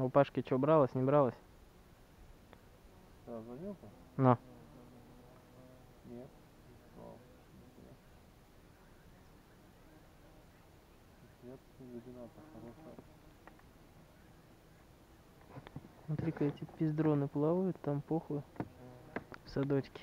У Пашки что, бралось, не бралось? Да, звонил-то? Но. Нет. О, нет. Нет, заведена-то хорошая. Смотри-ка, эти пиздроны плавают, там похуй. В садочке.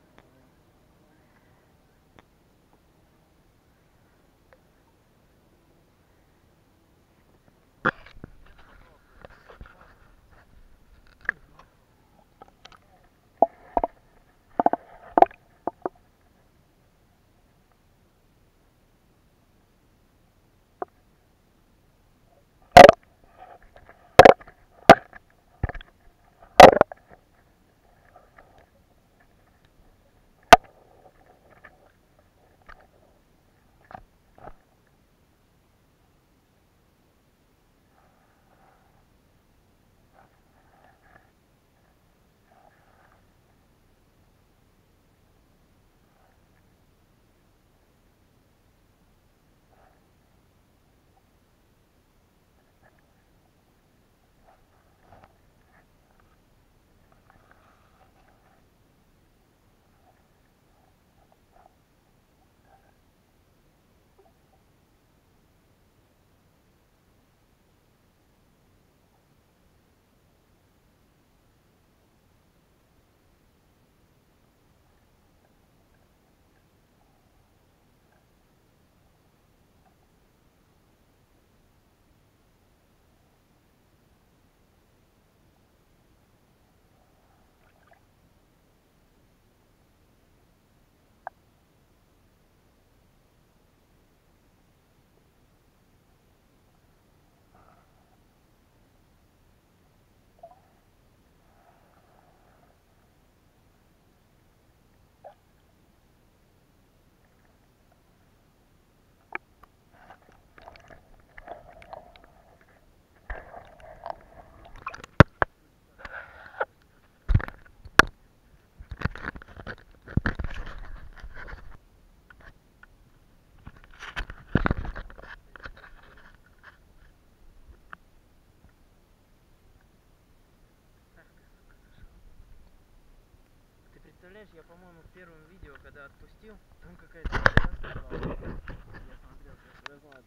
Ты представляешь, я, по-моему, в первом видео, когда отпустил, там какая-то пидораска плавала. Я смотрел, сейчас разладно.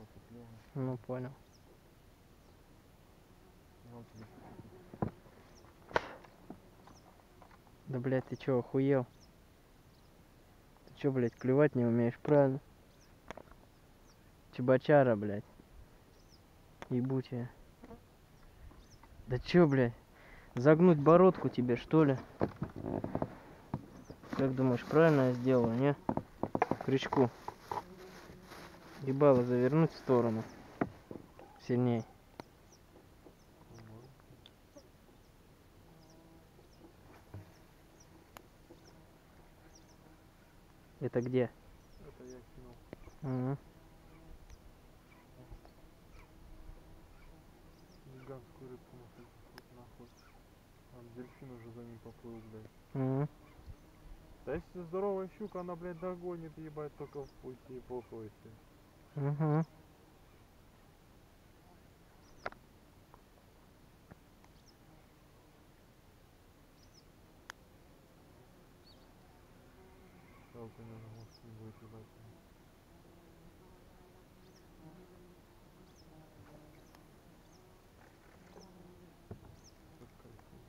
цепленый. Ну, понял. Ну, тебе что-то Да, блядь, ты чё, охуел? Ты чё, блядь, клевать не умеешь, правильно? Чебачара, блядь. Ебу тебя. Да чё, блядь? Загнуть бородку тебе, что ли? Как думаешь, правильно я сделаю, не? Крючку. Ебало завернуть в сторону. Сильней. нормально. Это где? Это я кинул. Угу. Гигантскую рыбку на вот нахуй. Там дельфин уже за ним поплыл, блядь. Угу. Да если здоровая щука, она, блядь, догонит, ебать, только в пути и похуй себе. Угу. Жалко, наверное, может не будет ебать. Сейчас кайфую.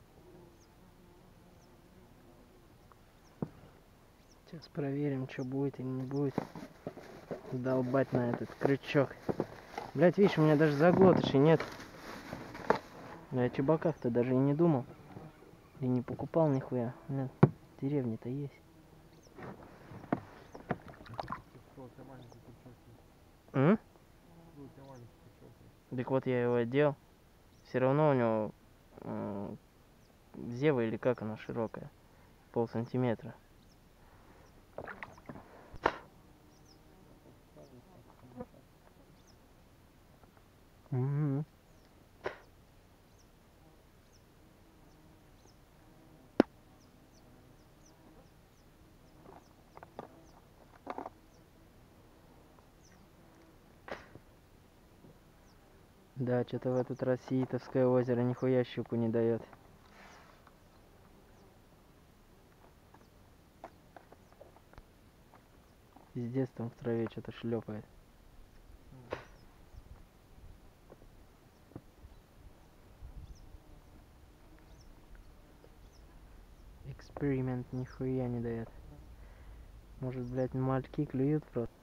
Сейчас проверим, что будет или не будет. Долбать на этот крючок. Блять, видишь, у меня даже заглотышей нет. Я о чебаках-то даже и не думал. И не покупал нихуя. Блин, в деревне-то есть. Что, у тебя маленький крючок есть? М? Что, у тебя маленький крючок есть? Так вот я его одел. Все равно у него зева или как она широкая. 0,5 сантиметра. Угу. Да, что-то в этот раз Сиитовское озеро нихуя щуку не дает. Пиздец там в траве что-то шлепает. Эксперимент нихуя не дает. Может, блядь, мальки клюют просто.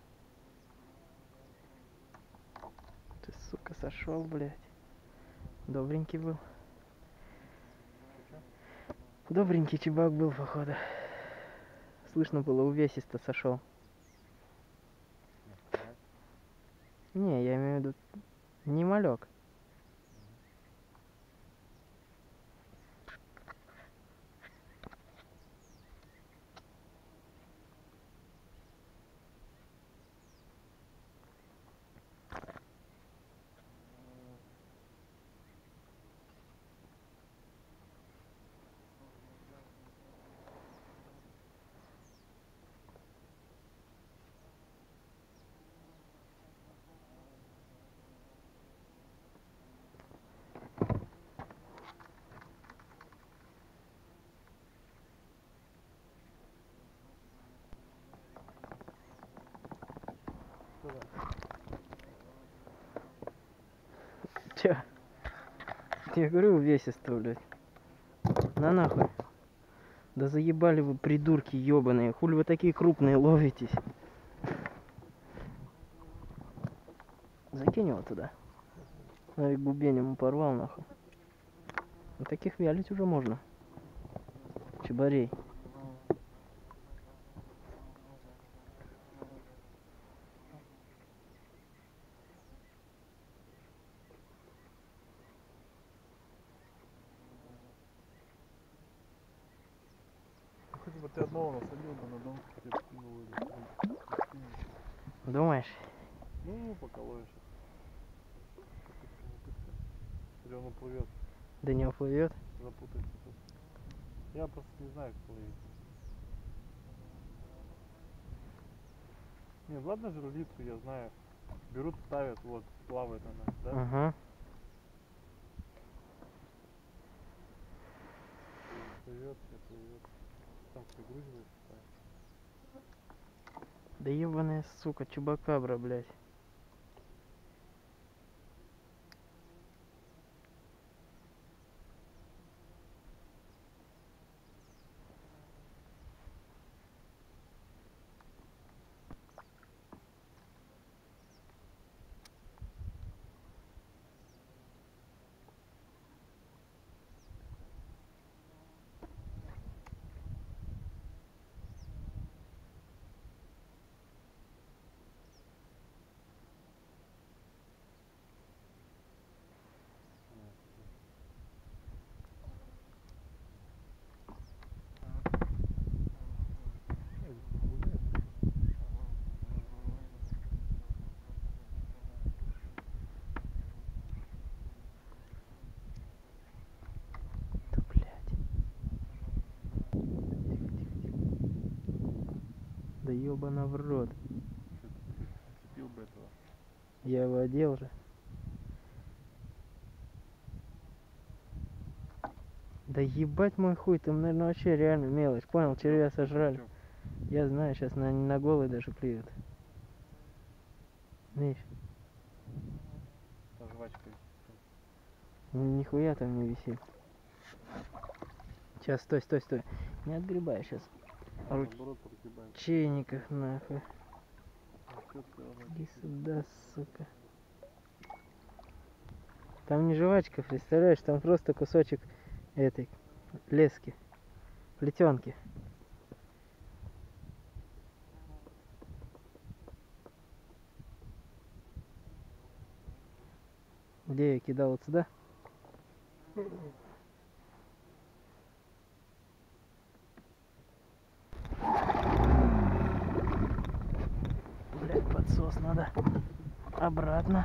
Ты, сука, сошел, блядь. Добренький был. Че? Добренький чебак был, походу. Слышно было, увесисто сошел. Карась? Не, я имею в виду, не малек. Что да? Че? Я говорю, увесисто, блядь. На нахуй. Да заебали вы, придурки ебаные. Хули вы такие крупные ловитесь? Закинь его туда. Навик бубень ему порвал, нахуй. Вот таких вялить уже можно. Чебарей. Хоть бы ты одного насадил бы на дом, тебе скинул или скинул. Думаешь? Ну, пока ловишь. Попытка, не пытка. Или он уплывет, Да не уплывет? запутается тут. Я просто не знаю, как ловить. Не, ладно жерлицу, я знаю. Берут, ставят, вот, плавает она, да? Ага. Плывет, все плывет. Там пригрузивает, ставит. Да ебаная сука, чубакабра, блядь. Да ёбана в рот. Цепил бы этого. Я его одел же. Да ебать мой хуй, там, наверное, вообще реально мелочь. Понял, червя сожрали. Чё? Я знаю, сейчас на голый даже клюют. Видишь, Со жвачкой. нихуя там не висит. Сейчас, стой, стой, стой. Не отгребай сейчас. Наоборот, прогибаем. Ручейниках нахуй. Чё ты, Иди сюда, сука. Там не жвачка, представляешь, там просто кусочек этой лески, плетенки. Где я кидал вот сюда? Блять, подсос надо обратно.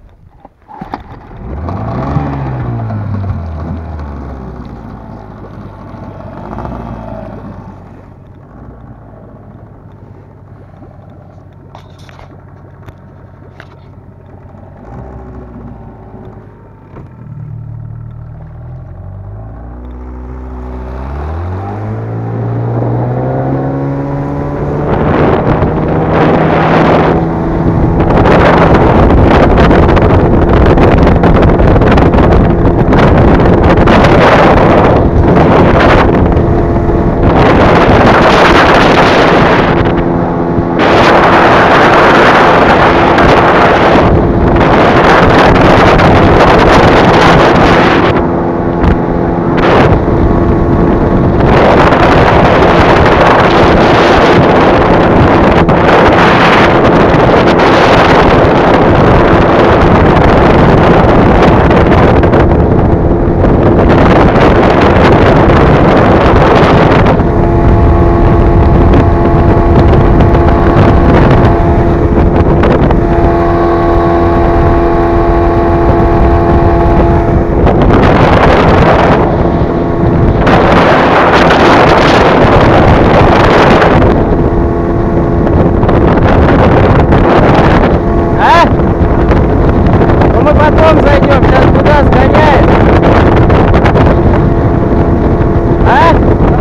Потом зайдем, сейчас куда сгоняем? А?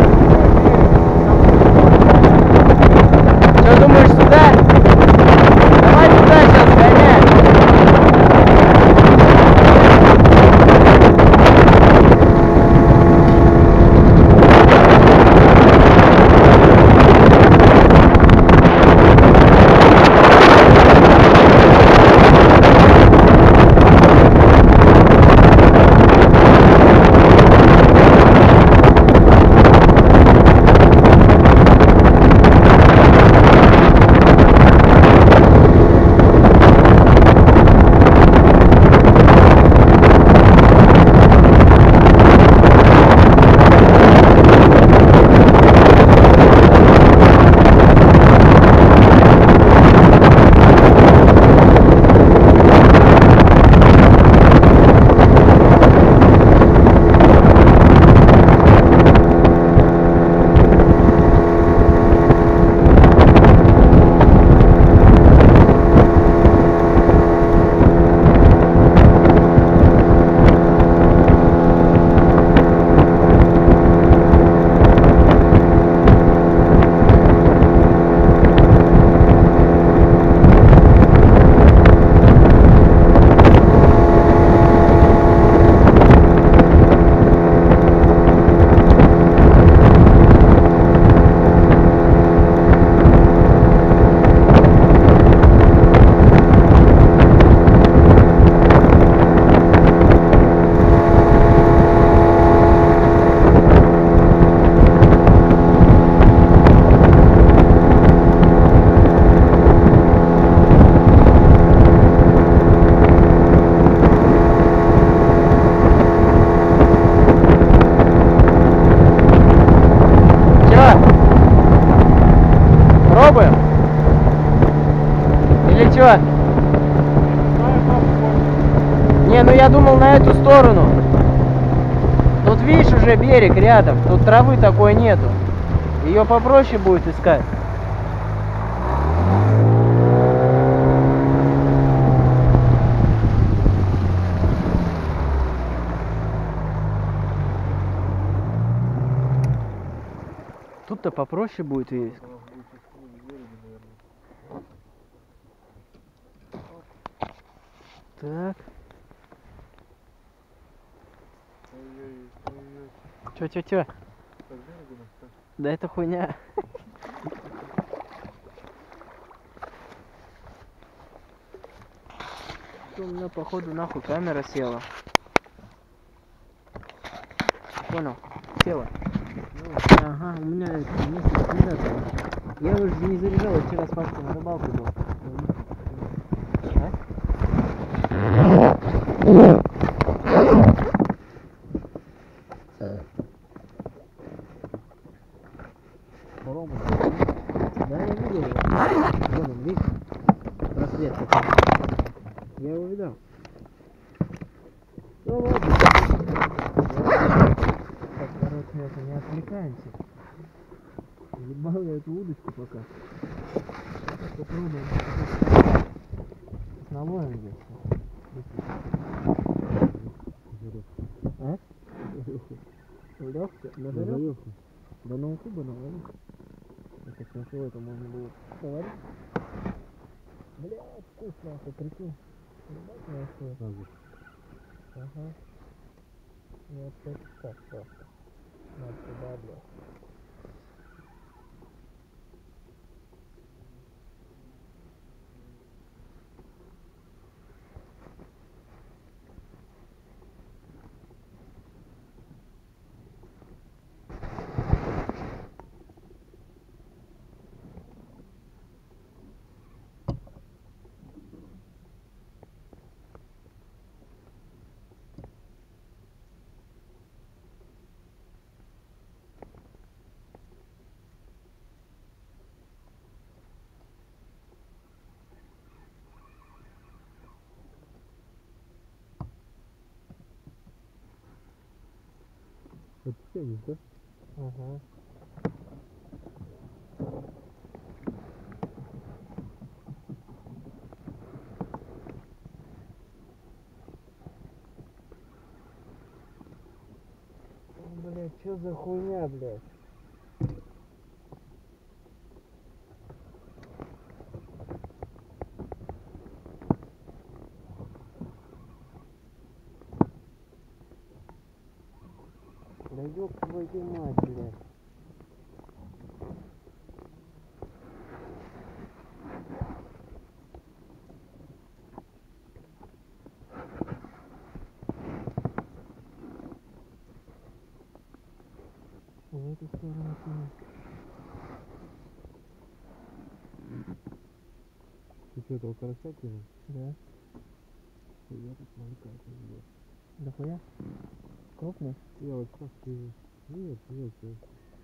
Что думаешь, сюда? Давай туда сейчас сгоняем. Пробуем? Или что? Не, ну я думал на эту сторону. Тут видишь уже берег рядом. Тут травы такой нету. Ее попроще будет искать. Тут-то попроще будет и... У нас будет сейчас книги спереди, наверное. Так. Ой-ой-ой. Чё? Так, берегу нас, так. Да это хуйня. У меня походу нахуй камера села. Понял? Села. Ага, у меня это вместе с аккумулятором. Я его же не заряжал, я вчера с Пашкой на рыбалке был. Рома, Да, я видел его. Вон он, видишь? Просвет такой. Я его видал. Ну ладно. Так, короче, это не отвлекаемся. Ебал я эту удочку пока. Попробуем. Наловим здесь. А? Лёгко? На зарёвку? Да на укуба наловим. Это смешно, это можно было говорить. Блядь, вкусно, это прикинь. Ебать, нахуй. сразу. Ага. Ну вот так просто. Надо сюда, блядь. Это тянешь, да? Ага. Блядь, что за хуйня, блядь? Да ёб твою мать, блядь. В эту сторону кинул. Ты что, этого карася кинул? Да. Я тут малька кинул. Да хуя? Крупный? Я вот сейчас вижу. Нет, мелкий.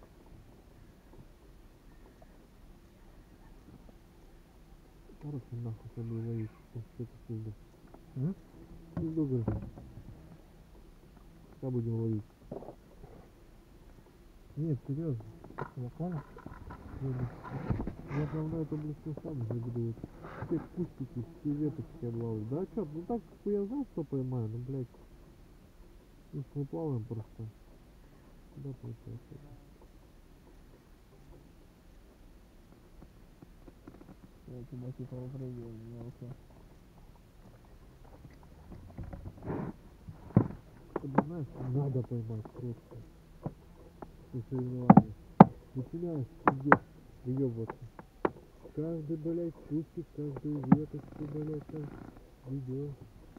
Короче, нахуй со мной ловить. Что-то пизду. Пизду, говорю. Когда будем ловить? Нет, серьезно. Я понял. Я прям на этом блесну сам уже буду вот все кустики, все веточки облавливать. Да чё, ну так я знал, что поймаю, ну блядь. Ну мы плаваем просто. Да, получается. Я тебя типа упрыгиваю, мелко. Ты знаешь, надо поймать просто. Все соревнования. Начинаешь пиздец выебываться. Каждый, блядь, кустик, каждую веточку, блядь, там ведешь.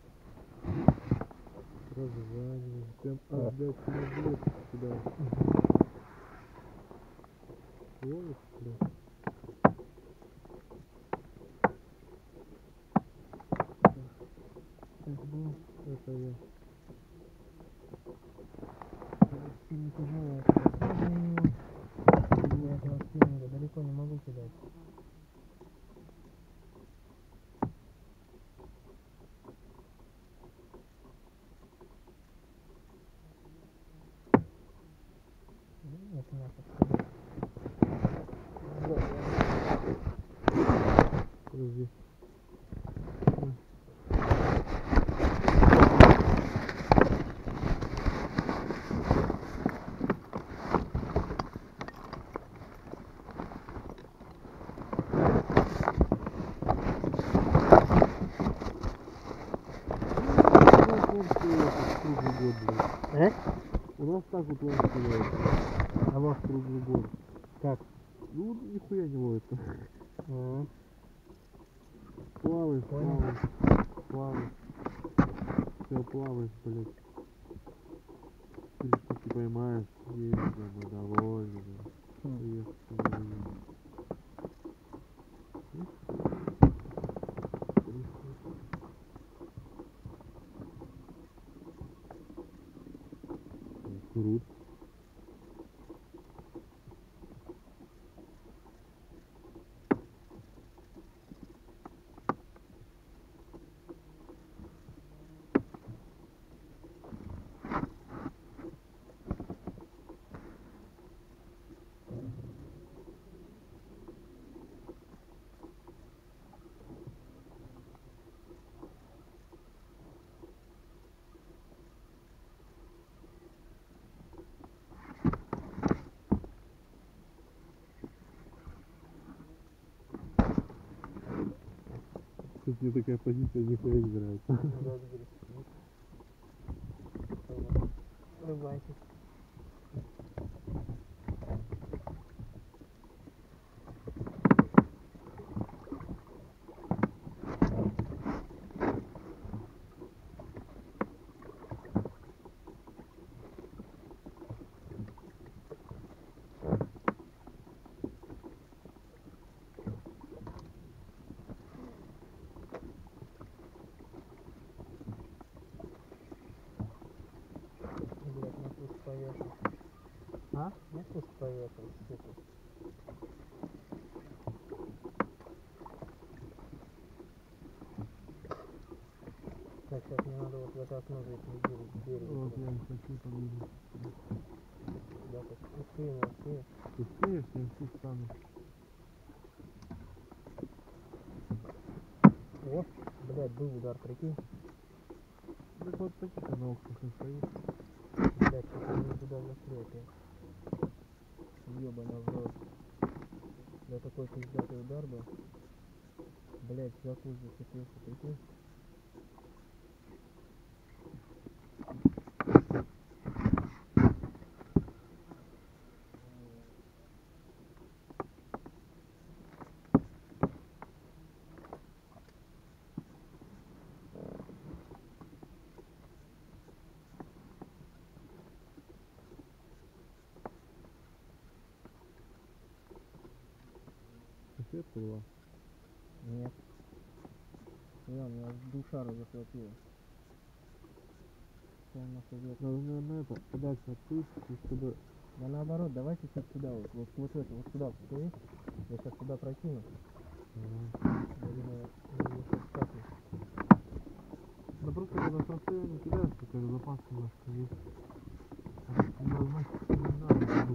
Разжаниваешь. Прям, блядь, на веточку кидаешь. Ловишь, блядь. Так было. Это я. Сильно тяжело это. Я этого спиннинга далеко не могу кидать. Нет, нахуй. Подожди. год, блядь. У нас так вот лодки ловят. А вот Круглый год. как? Ну, нихуя не ловится. Ага. Плаваешь, Понял. плаваешь. Все, плаваешь, блядь. 4 штуки поймаешь, есть, бля, мы довольны, бля. Приехал в магазин. И всё. 3 штуки. Круто. Тут мне такая позиция нихуя не нравится. Рыбачить. Блять, на пуск поехал. А? На пуск поехал, сука. Так, сейчас мне надо вот в это окно зайти в берег. Вот я и хочу поближе. Да, так успею, не успею. Успеешь, я все встану. О, блядь, был удар, прикинь. Так вот такие на окнах и стоит. Блядь, что-то не туда застрял опять. Ёбана в рот. Да такой пиздатый удар был. Блядь, за куст зацепился, прикинь. Соседка была. Нет. Я, у меня душа захватила. Прям на совет. Надо, наверное, это подальше открыть, и чтобы... Да наоборот, давайте сейчас сюда, вот это, вот сюда посмотри. Я сейчас туда прокину. Я думаю, мне сейчас капнет. Да просто когда с расстояния кидаешь, такая запас немножко есть. Не разносится, не надо.